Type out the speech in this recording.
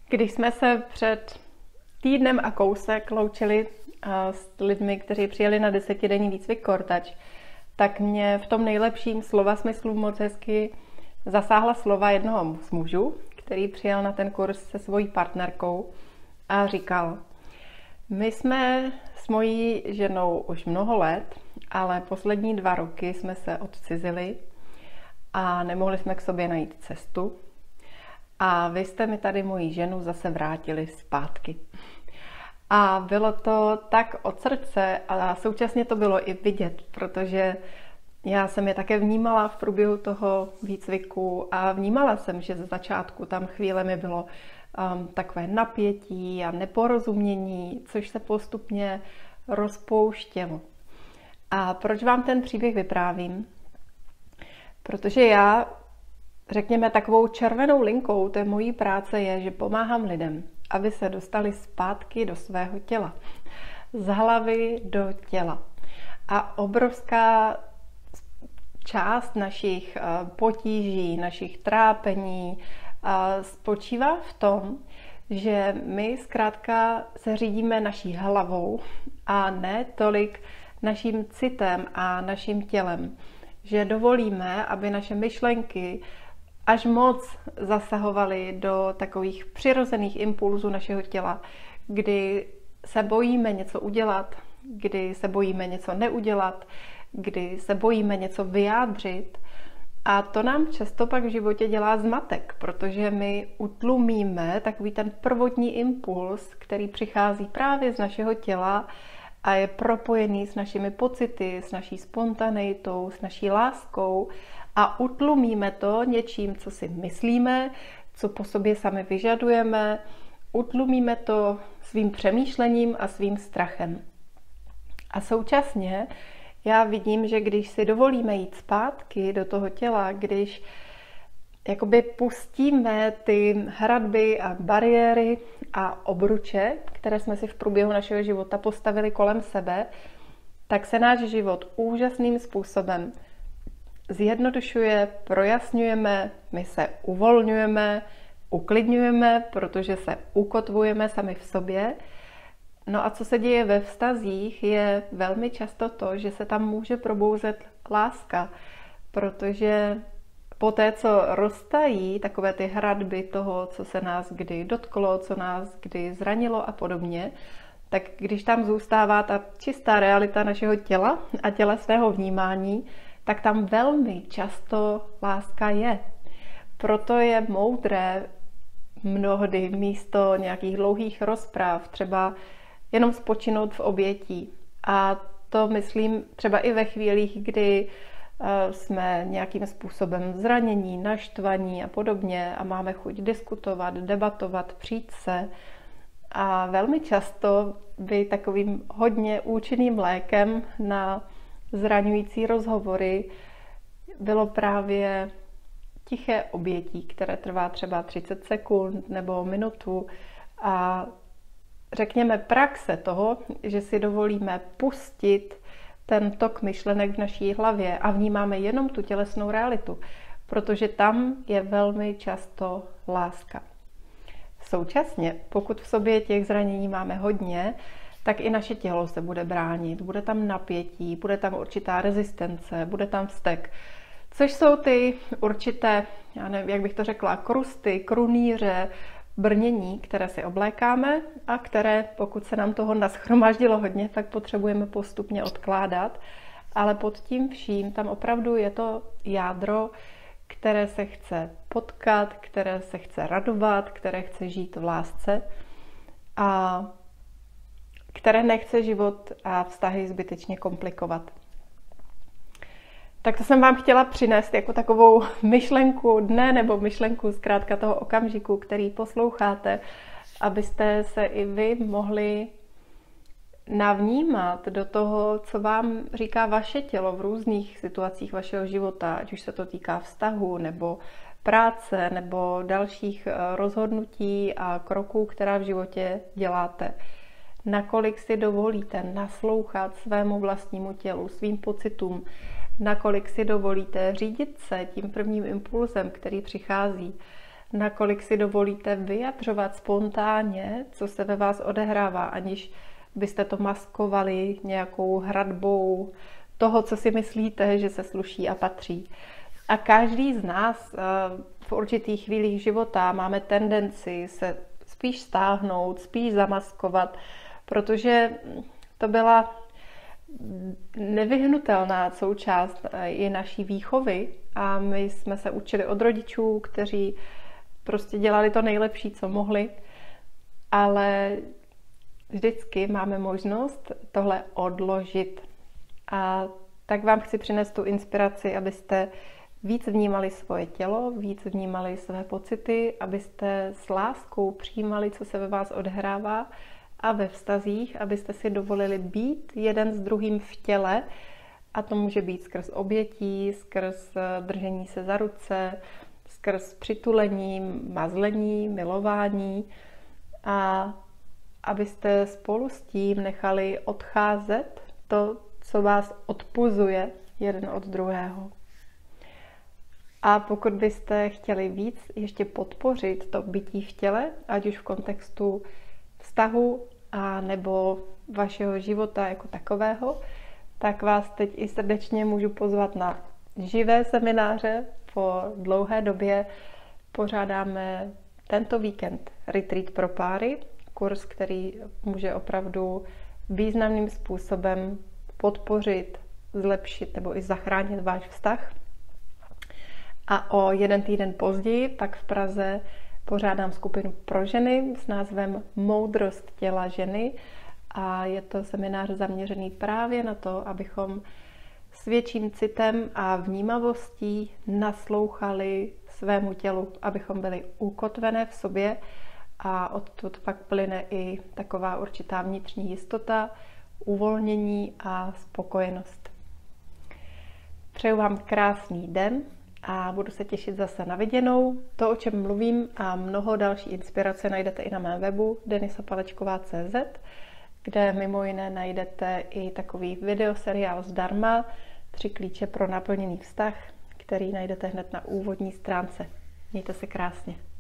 Když jsme se před týdnem a kousek loučili s lidmi, kteří přijeli na 10denní výcvik Core-Touch, tak mě v tom nejlepším slova smyslu moc hezky zasáhla slova jednoho z mužů, který přijel na ten kurz se svojí partnerkou a říkal: my jsme s mojí ženou už mnoho let, ale poslední 2 roky jsme se odcizili a nemohli jsme k sobě najít cestu. A vy jste mi tady moji ženu zase vrátili zpátky. A bylo to tak od srdce a současně to bylo i vidět, protože já jsem je také vnímala v průběhu toho výcviku a vnímala jsem, že ze začátku tam chvílemi bylo takové napětí a neporozumění, což se postupně rozpouštělo. A proč vám ten příběh vyprávím? Protože já, řekněme, takovou červenou linkou té mojí práce je, že pomáhám lidem, aby se dostali zpátky do svého těla. Z hlavy do těla. A obrovská část našich potíží, našich trápení spočívá v tom, že my zkrátka se řídíme naší hlavou a ne tolik naším citem a naším tělem. Že dovolíme, aby naše myšlenky až moc zasahovaly do takových přirozených impulzů našeho těla, kdy se bojíme něco udělat, kdy se bojíme něco neudělat, kdy se bojíme něco vyjádřit. A to nám často pak v životě dělá zmatek, protože my utlumíme takový ten prvotní impuls, který přichází právě z našeho těla a je propojený s našimi pocity, s naší spontanitou, s naší láskou a utlumíme to něčím, co si myslíme, co po sobě sami vyžadujeme, utlumíme to svým přemýšlením a svým strachem. A současně já vidím, že když si dovolíme jít zpátky do toho těla, když jakoby pustíme ty hradby a bariéry a obruče, které jsme si v průběhu našeho života postavili kolem sebe, tak se náš život úžasným způsobem zjednodušuje, projasňujeme, my se uvolňujeme, uklidňujeme, protože se ukotvujeme sami v sobě. No a co se děje ve vztazích, je velmi často to, že se tam může probouzet láska, protože po té, co roztají takové ty hradby toho, co se nás kdy dotklo, co nás kdy zranilo a podobně, tak když tam zůstává ta čistá realita našeho těla a tělesného vnímání, tak tam velmi často láska je. Proto je moudré mnohdy místo nějakých dlouhých rozpráv třeba jenom spočinout v obětí. A to myslím třeba i ve chvílích, kdy jsme nějakým způsobem zranění, naštvaní a podobně a máme chuť diskutovat, debatovat, přijít se. A velmi často by takovým hodně účinným lékem na zraňující rozhovory bylo právě tiché obětí, které trvá třeba 30 sekund nebo minutu a řekněme praxe toho, že si dovolíme pustit ten tok myšlenek v naší hlavě a vnímáme jenom tu tělesnou realitu, protože tam je velmi často láska. Současně, pokud v sobě těch zranění máme hodně, tak i naše tělo se bude bránit, bude tam napětí, bude tam určitá rezistence, bude tam vztek, což jsou ty určité, já nevím, jak bych to řekla, krusty, krunýře, brnění, které si oblékáme a které, pokud se nám toho nashromáždilo hodně, tak potřebujeme postupně odkládat. Ale pod tím vším tam opravdu je to jádro, které se chce potkat, které se chce radovat, které chce žít v lásce a které nechce život a vztahy zbytečně komplikovat. Tak to jsem vám chtěla přinést jako takovou myšlenku dne nebo myšlenku zkrátka toho okamžiku, který posloucháte, abyste se i vy mohli navnímat do toho, co vám říká vaše tělo v různých situacích vašeho života, ať už se to týká vztahu nebo práce nebo dalších rozhodnutí a kroků, která v životě děláte. Nakolik si dovolíte naslouchat svému vlastnímu tělu, svým pocitům, nakolik si dovolíte řídit se tím prvním impulzem, který přichází, nakolik si dovolíte vyjadřovat spontánně, co se ve vás odehrává, aniž byste to maskovali nějakou hradbou toho, co si myslíte, že se sluší a patří. A každý z nás v určitých chvílích života máme tendenci se spíš stáhnout, spíš zamaskovat, protože to byla nevyhnutelná součást i naší výchovy a my jsme se učili od rodičů, kteří prostě dělali to nejlepší, co mohli, ale vždycky máme možnost tohle odložit. A tak vám chci přinést tu inspiraci, abyste víc vnímali svoje tělo, víc vnímali své pocity, abyste s láskou přijímali, co se ve vás odehrává a ve vztazích, abyste si dovolili být jeden s druhým v těle, a to může být skrz obětí, skrz držení se za ruce, skrz přitulení, mazlení, milování, a abyste spolu s tím nechali odcházet to, co vás odpuzuje jeden od druhého. A pokud byste chtěli víc ještě podpořit to bytí v těle, ať už v kontextu vztahu a nebo vašeho života jako takového, tak vás teď i srdečně můžu pozvat na živé semináře. Po dlouhé době pořádáme tento víkend retreat pro páry, kurz, který může opravdu významným způsobem podpořit, zlepšit nebo i zachránit váš vztah. A o 1 týden později pak v Praze pořádám skupinu pro ženy s názvem Moudrost těla ženy a je to seminář zaměřený právě na to, abychom s větším citem a vnímavostí naslouchali svému tělu, abychom byli ukotvené v sobě a odtud pak plyne i taková určitá vnitřní jistota, uvolnění a spokojenost. Přeju vám krásný den a budu se těšit zase na viděnou. To, o čem mluvím a mnoho další inspirace najdete i na mém webu denisapalečková.cz, kde mimo jiné najdete i takový videoseriál zdarma 3 klíče pro naplněný vztah, který najdete hned na úvodní stránce. Mějte se krásně.